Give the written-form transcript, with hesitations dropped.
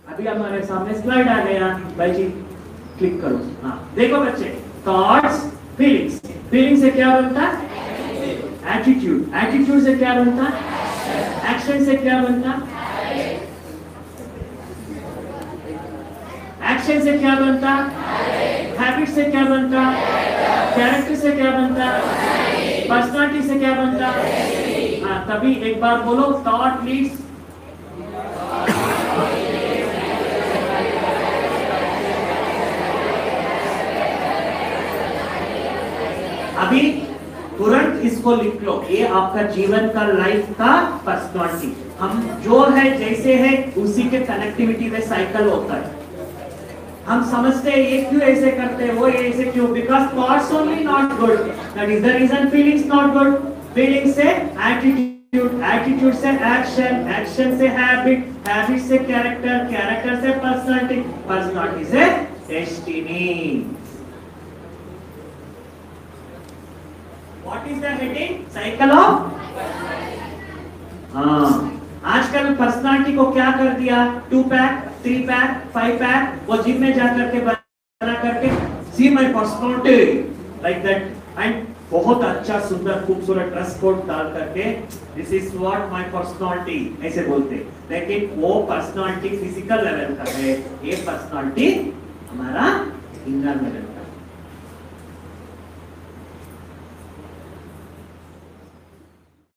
अभी हमारे सामने स्लाइड आ गया भाई जी, क्लिक करो। हाँ देखो बच्चे, थॉट्स, फीलिंग्स, फीलिंग से क्या बनता है? एटीट्यूड, एटीट्यूड से क्या बनता है? एक्शन से क्या बनता है? एक्शन से क्या बनता? हैबिट से क्या बनता? कैरेक्टर से क्या बनता? पर्सनालिटी से क्या बनता? हाँ तभी एक बार बोलो, थॉट लीड्स, अभी तुरंत इसको लिख लो, ये आपका जीवन का, लाइफ का पर्सनालिटी। हम जो है जैसे है उसी के कनेक्टिविटी में साइकिल होता है। हम समझते हैं ये क्यों ऐसे करते हैं, वो ये ऐसे क्यों, because thoughts only not good, that is the reason. Feelings not good, feeling से एटीट्यूड, एटीट्यूड से एक्शन, एक्शन से हैबिट, हैबिट से कैरेक्टर, कैरेक्टर से पर्सनालिटी, पर्सनालिटी से destiny. What is the heading? Cycle of. हाँ आजकल पर्सनालिटी को क्या कर दिया, 2 पैक, 3 पैक, 5 पैक, वो जिम में जाकर के बना करके see my personality like that, and बहुत अच्छा सुंदर खूबसूरत ड्रेस कोड डाल करके this is what my personality ऐसे बोलते। लेकिन वो पर्सनालिटी फिजिकल लेवल का है, ये पर्सनालिटी हमारा इनर लेवल